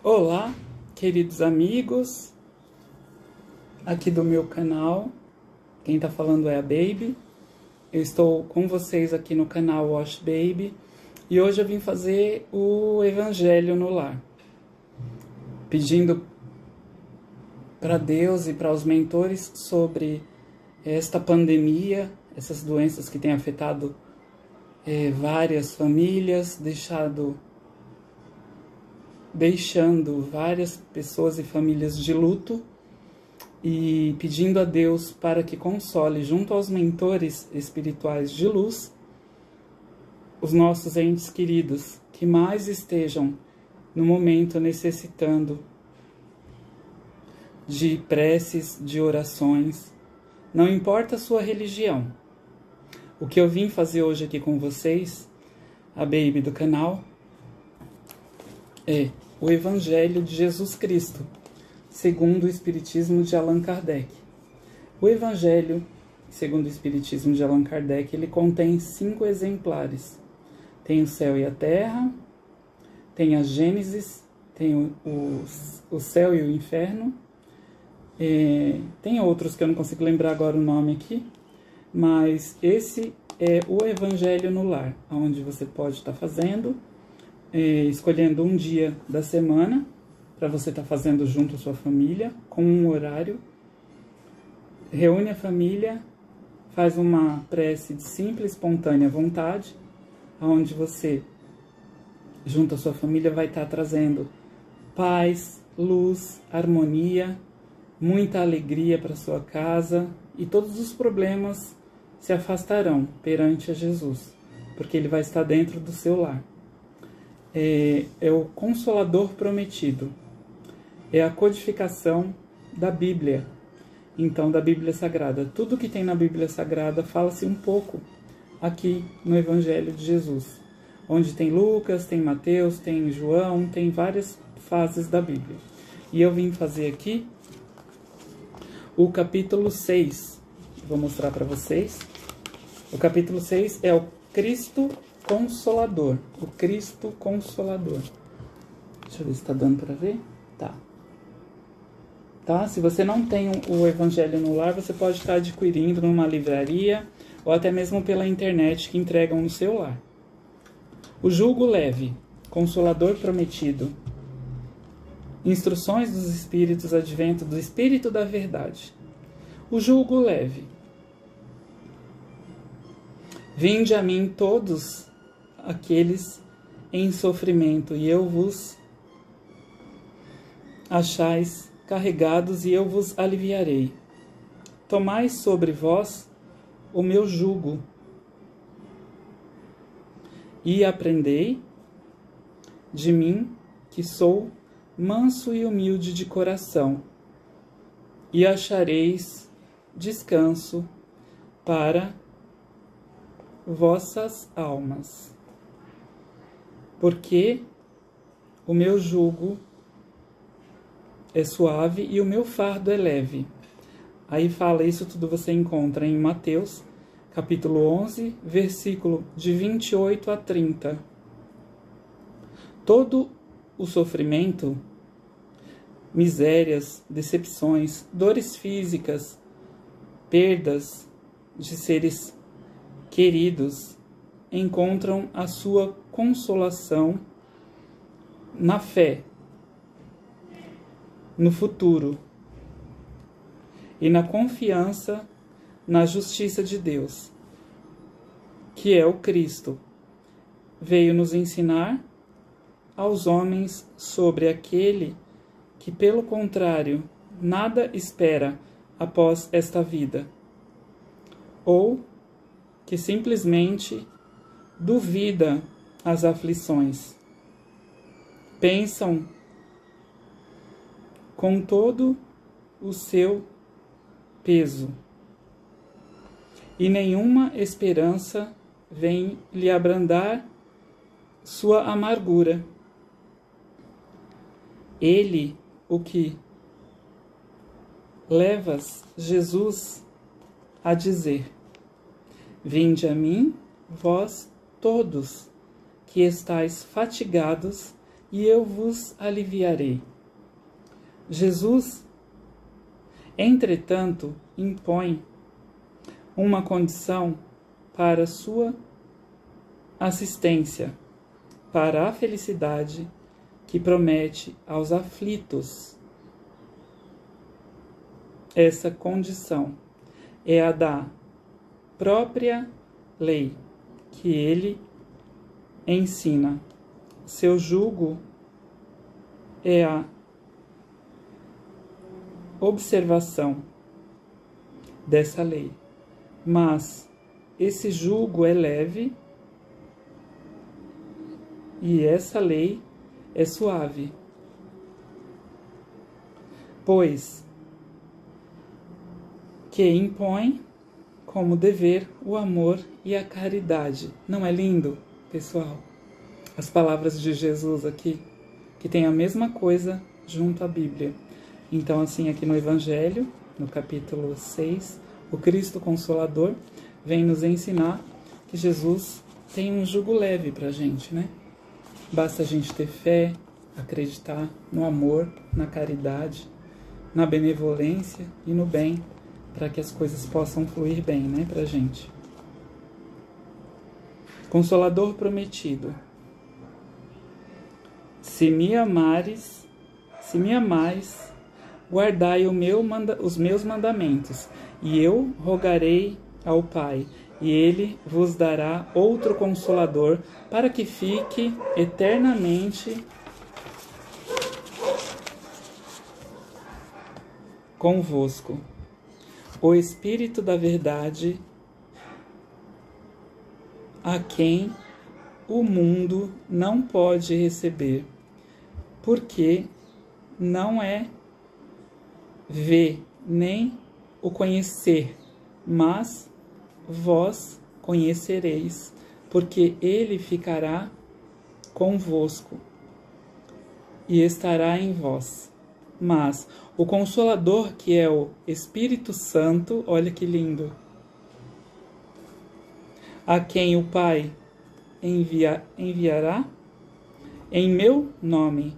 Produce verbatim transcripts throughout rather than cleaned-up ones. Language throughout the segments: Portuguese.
Olá, queridos amigos, aqui do meu canal. Quem tá falando é a Baby. Eu estou com vocês aqui no canal Wash Baby e hoje eu vim fazer o Evangelho no Lar, pedindo para Deus e para os mentores sobre esta pandemia, essas doenças que têm afetado é, várias famílias, deixado deixando várias pessoas e famílias de luto, e pedindo a Deus para que console, junto aos mentores espirituais de luz, os nossos entes queridos que mais estejam no momento necessitando de preces, de orações. Não importa a sua religião. O que eu vim fazer hoje aqui com vocês, a Baby do canal, é o Evangelho de Jesus Cristo, segundo o Espiritismo de Allan Kardec. O Evangelho, segundo o Espiritismo de Allan Kardec, ele contém cinco exemplares. Tem o céu e a terra, tem a Gênesis, tem o, o, o céu e o inferno, é, tem outros que eu não consigo lembrar agora o nome aqui, mas esse é o Evangelho no Lar, onde você pode estar fazendo, É, escolhendo um dia da semana para você estar tá fazendo junto à sua família, com um horário. Reúne a família, faz uma prece de simples, espontânea vontade, onde você, junto à sua família, vai estar tá trazendo paz, luz, harmonia, muita alegria para sua casa, e todos os problemas se afastarão perante a Jesus, porque ele vai estar dentro do seu lar. É, é o Consolador Prometido, é a codificação da Bíblia, então da Bíblia Sagrada. Tudo que tem na Bíblia Sagrada fala-se um pouco aqui no Evangelho de Jesus, onde tem Lucas, tem Mateus, tem João, tem várias fases da Bíblia. E eu vim fazer aqui o capítulo seis, vou mostrar para vocês. O capítulo seis é o Cristo Consolador, o Cristo Consolador. Deixa eu ver se tá dando para ver. Tá. Tá? Se você não tem o Evangelho no Lar, você pode estar adquirindo numa livraria ou até mesmo pela internet que entregam no seu lar. O jugo leve, Consolador Prometido. Instruções dos Espíritos, advento do Espírito da Verdade. O jugo leve. Vinde a mim todos aqueles em sofrimento, e eu vos achais carregados, e eu vos aliviarei. Tomai sobre vós o meu jugo, e aprendei de mim, que sou manso e humilde de coração, e achareis descanso para vossas almas. Porque o meu jugo é suave e o meu fardo é leve. Aí fala, isso tudo você encontra em Mateus, capítulo onze, versículo de vinte e oito a trinta. Todo o sofrimento, misérias, decepções, dores físicas, perdas de seres queridos, encontram a sua consolação na fé, no futuro e na confiança na justiça de Deus, que é o Cristo. Veio nos ensinar aos homens sobre aquele que, pelo contrário, nada espera após esta vida, ou que simplesmente duvida as aflições. Pensam com todo o seu peso, e nenhuma esperança vem lhe abrandar sua amargura. Ele, o que levas Jesus a dizer: vinde a mim, vós todos que estáis fatigados e eu vos aliviarei. Jesus, entretanto, impõe uma condição para sua assistência, para a felicidade que promete aos aflitos. Essa condição é a da própria lei que ele ensina. Seu jugo é a observação dessa lei, mas esse jugo é leve e essa lei é suave, pois que impõe como dever o amor e a caridade. Não é lindo, pessoal? As palavras de Jesus aqui, que tem a mesma coisa junto à Bíblia. Então, assim, aqui no Evangelho, no capítulo seis, o Cristo Consolador vem nos ensinar que Jesus tem um jugo leve pra gente, né? Basta a gente ter fé, acreditar no amor, na caridade, na benevolência e no bem, para que as coisas possam fluir bem, né, pra gente. Consolador prometido. Se me amares, se me amais, guardai o meu manda, os meus mandamentos, e eu rogarei ao Pai, e ele vos dará outro Consolador, para que fique eternamente convosco. O Espírito da Verdade, a quem o mundo não pode receber, porque não é ver nem o conhecer, mas vós conhecereis, porque ele ficará convosco e estará em vós. Mas o Consolador, que é o Espírito Santo, olha que lindo, a quem o Pai envia, enviará em meu nome,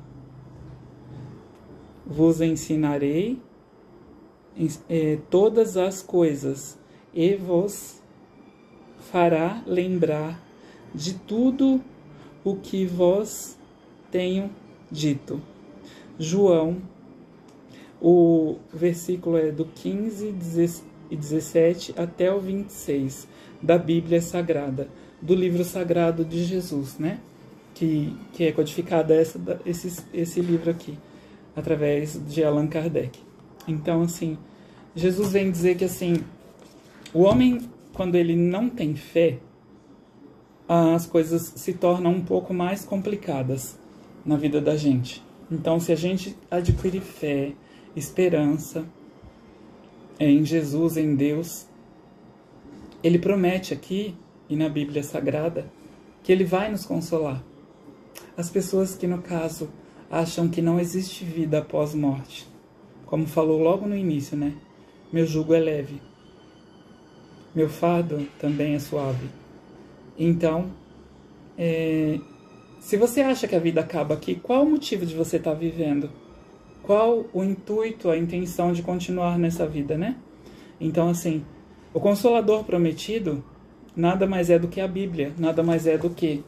vos ensinarei eh, todas as coisas e vos fará lembrar de tudo o que vos tenho dito. João, o versículo é do quinze e dezessete até o vinte e seis, da Bíblia Sagrada, do livro sagrado de Jesus, né? Que, que é codificado essa, esse, esse livro aqui, através de Allan Kardec. Então, assim, Jesus vem dizer que, assim, o homem, quando ele não tem fé, as coisas se tornam um pouco mais complicadas na vida da gente. Então, se a gente adquirir fé, esperança em Jesus, em Deus, ele promete aqui, e na Bíblia Sagrada, que ele vai nos consolar. As pessoas que, no caso, acham que não existe vida após morte, como falou logo no início, né? Meu jugo é leve, meu fardo também é suave. Então, é, se você acha que a vida acaba aqui, qual o motivo de você estar vivendo? Qual o intuito, a intenção de continuar nessa vida, né? Então, assim, o Consolador prometido nada mais é do que a Bíblia, nada mais é do que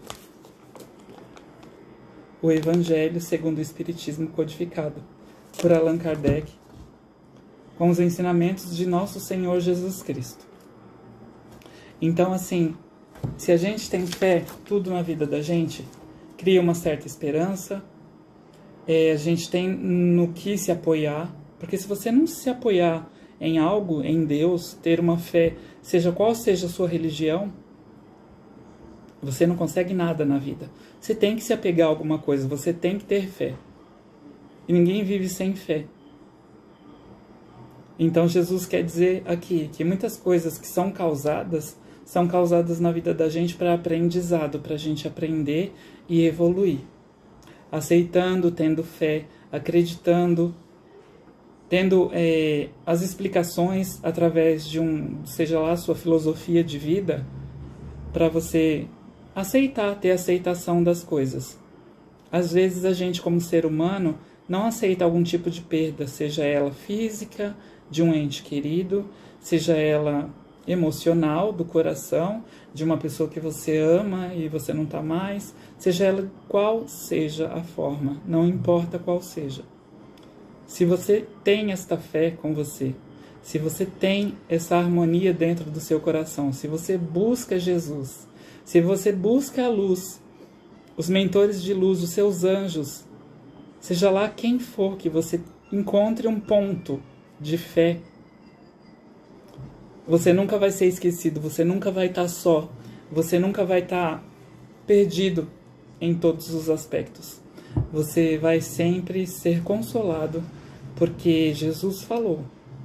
o Evangelho segundo o Espiritismo codificado por Allan Kardec, com os ensinamentos de nosso Senhor Jesus Cristo. Então, assim, se a gente tem fé, tudo na vida da gente cria uma certa esperança, é, a gente tem no que se apoiar, porque se você não se apoiar em algo, em Deus, ter uma fé, seja qual seja a sua religião, você não consegue nada na vida. Você tem que se apegar a alguma coisa, você tem que ter fé. E ninguém vive sem fé. Então Jesus quer dizer aqui que muitas coisas que são causadas, são causadas na vida da gente para aprendizado, para a gente aprender e evoluir. Aceitando, tendo fé, acreditando, tendo é, as explicações através de um, seja lá, sua filosofia de vida, para você aceitar, ter aceitação das coisas. Às vezes a gente, como ser humano, não aceita algum tipo de perda, seja ela física, de um ente querido, seja ela emocional, do coração, de uma pessoa que você ama e você não está mais, seja ela qual seja a forma, não importa qual seja. Se você tem esta fé com você, se você tem essa harmonia dentro do seu coração, se você busca Jesus, se você busca a luz, os mentores de luz, os seus anjos, seja lá quem for que você encontre um ponto de fé, você nunca vai ser esquecido, você nunca vai estar só, você nunca vai estar perdido em todos os aspectos. Você vai sempre ser consolado, porque Jesus falou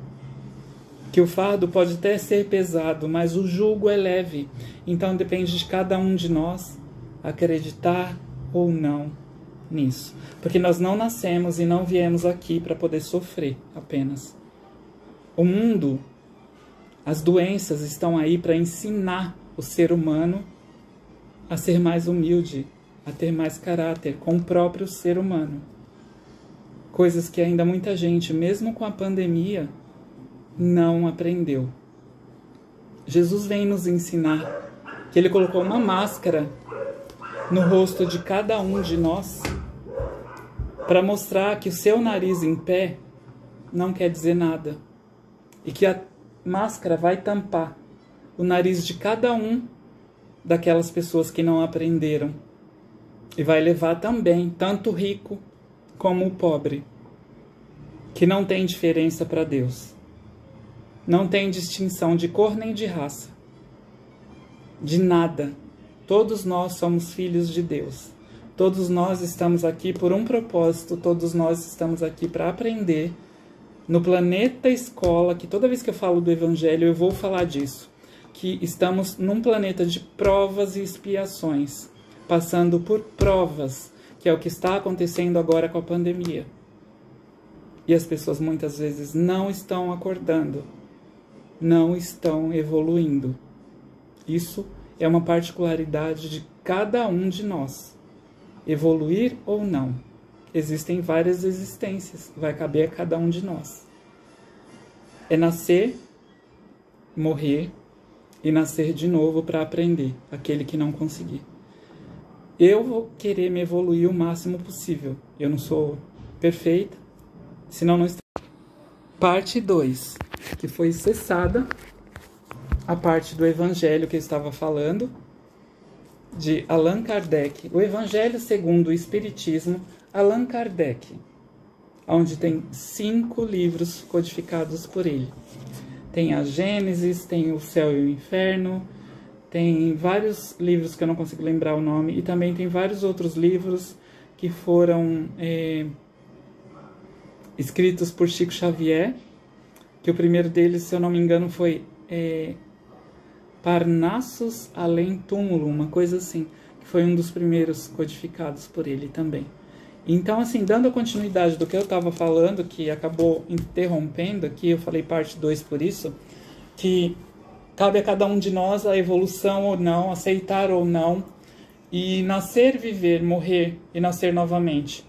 que o fardo pode até ser pesado, mas o jugo é leve. Então depende de cada um de nós acreditar ou não nisso. Porque nós não nascemos e não viemos aqui para poder sofrer apenas. O mundo, as doenças estão aí para ensinar o ser humano a ser mais humilde, a ter mais caráter com o próprio ser humano. Coisas que ainda muita gente, mesmo com a pandemia, não aprendeu. Jesus vem nos ensinar que Ele colocou uma máscara no rosto de cada um de nós para mostrar que o seu nariz em pé não quer dizer nada e que a máscara vai tampar o nariz de cada um daquelas pessoas que não aprenderam e vai levar também tanto o rico como o pobre, que não tem diferença para Deus, não tem distinção de cor nem de raça, de nada. Todos nós somos filhos de Deus. Todos nós estamos aqui por um propósito, todos nós estamos aqui para aprender no planeta escola, que toda vez que eu falo do Evangelho eu vou falar disso, que estamos num planeta de provas e expiações, passando por provas, que é o que está acontecendo agora com a pandemia. E as pessoas muitas vezes não estão acordando, não estão evoluindo. Isso é uma particularidade de cada um de nós. Evoluir ou não. Existem várias existências, vai caber a cada um de nós. É nascer, morrer e nascer de novo para aprender, aquele que não conseguir. Eu vou querer me evoluir o máximo possível. Eu não sou perfeita, senão não estou. Parte dois, que foi cessada a parte do Evangelho que eu estava falando, de Allan Kardec. O Evangelho segundo o Espiritismo, Allan Kardec, onde tem cinco livros codificados por ele. Tem a Gênesis, tem o Céu e o Inferno, tem vários livros que eu não consigo lembrar o nome, e também tem vários outros livros que foram é, escritos por Chico Xavier, que o primeiro deles, se eu não me engano, foi é, Parnassus Além Túmulo, uma coisa assim, que foi um dos primeiros codificados por ele também. Então, assim, dando a continuidade do que eu estava falando, que acabou interrompendo aqui, eu falei parte dois por isso, que cabe a cada um de nós a evolução ou não, aceitar ou não, e nascer, viver, morrer e nascer novamente.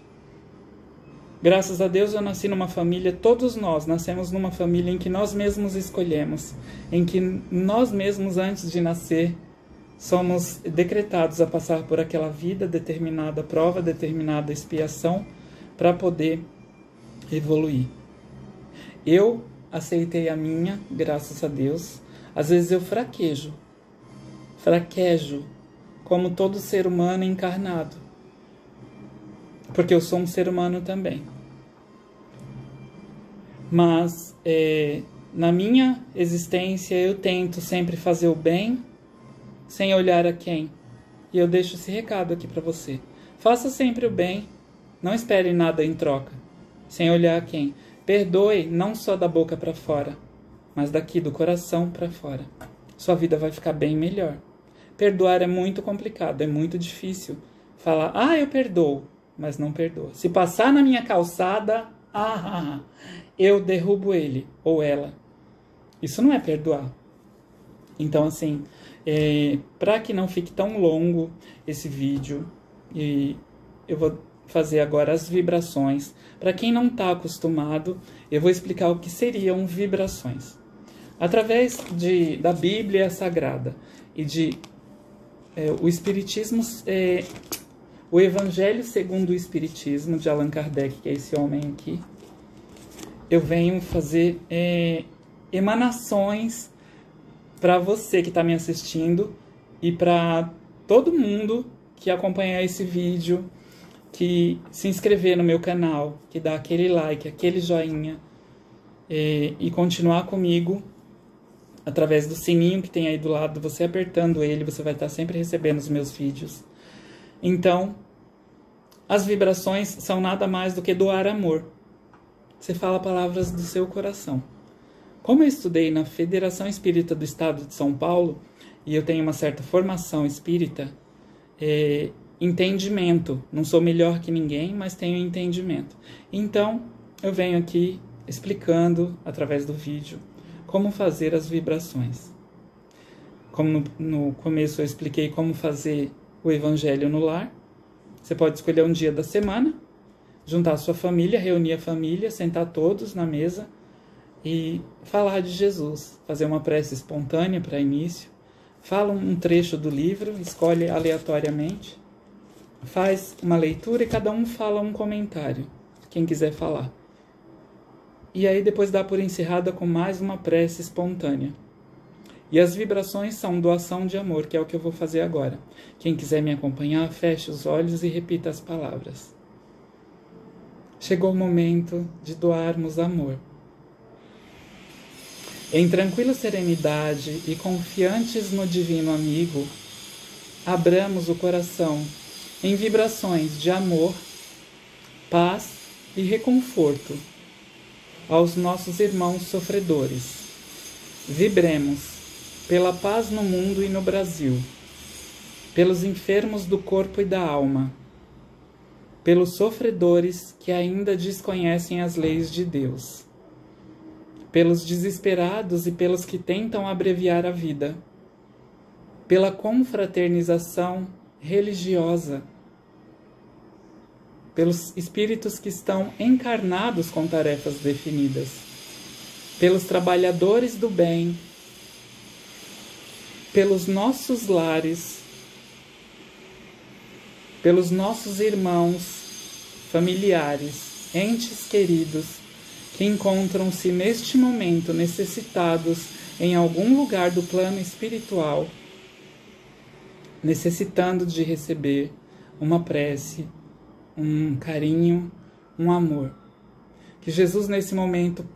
Graças a Deus eu nasci numa família, todos nós nascemos numa família em que nós mesmos escolhemos, em que nós mesmos antes de nascer somos decretados a passar por aquela vida, determinada prova, determinada expiação, para poder evoluir. Eu aceitei a minha, graças a Deus. Às vezes eu fraquejo, fraquejo, como todo ser humano encarnado, porque eu sou um ser humano também. Mas é, na minha existência eu tento sempre fazer o bem, sem olhar a quem. E eu deixo esse recado aqui para você. Faça sempre o bem, não espere nada em troca, sem olhar a quem. Perdoe não só da boca para fora, mas daqui do coração para fora. Sua vida vai ficar bem melhor. Perdoar é muito complicado, é muito difícil. Falar, ah, eu perdoo, mas não perdoa. Se passar na minha calçada, ah, eu derrubo ele ou ela. Isso não é perdoar. Então, assim, é, para que não fique tão longo esse vídeo, e eu vou fazer agora as vibrações. Para quem não está acostumado, eu vou explicar o que seriam vibrações. Através de, da Bíblia Sagrada e de é, o Espiritismo, é, o Evangelho segundo o Espiritismo de Allan Kardec, que é esse homem aqui, eu venho fazer é, emanações para você que está me assistindo e para todo mundo que acompanhar esse vídeo, que se inscrever no meu canal, que dá aquele like, aquele joinha é, e continuar comigo através do sininho que tem aí do lado. Você apertando ele, você vai estar sempre recebendo os meus vídeos. Então, as vibrações são nada mais do que doar amor. Você fala palavras do seu coração. Como eu estudei na Federação Espírita do Estado de São Paulo, e eu tenho uma certa formação espírita, é, entendimento. Não sou melhor que ninguém, mas tenho entendimento. Então, eu venho aqui explicando, através do vídeo, como fazer as vibrações. Como no, no começo eu expliquei como fazer o Evangelho no lar. Você pode escolher um dia da semana, juntar a sua família, reunir a família, sentar todos na mesa e falar de Jesus. Fazer uma prece espontânea para início. Fala um trecho do livro, escolhe aleatoriamente. Faz uma leitura e cada um fala um comentário, quem quiser falar. E aí depois dá por encerrada com mais uma prece espontânea. E as vibrações são doação de amor, que é o que eu vou fazer agora. Quem quiser me acompanhar, feche os olhos e repita as palavras. Chegou o momento de doarmos amor. Em tranquila serenidade e confiantes no Divino Amigo, abramos o coração em vibrações de amor, paz e reconforto aos nossos irmãos sofredores. Vibremos pela paz no mundo e no Brasil, pelos enfermos do corpo e da alma, pelos sofredores que ainda desconhecem as leis de Deus, pelos desesperados e pelos que tentam abreviar a vida, pela confraternização religiosa, pelos espíritos que estão encarnados com tarefas definidas, pelos trabalhadores do bem, pelos nossos lares, pelos nossos irmãos, familiares, entes queridos que encontram-se neste momento necessitados em algum lugar do plano espiritual, necessitando de receber uma prece, um carinho, um amor. Que Jesus nesse momento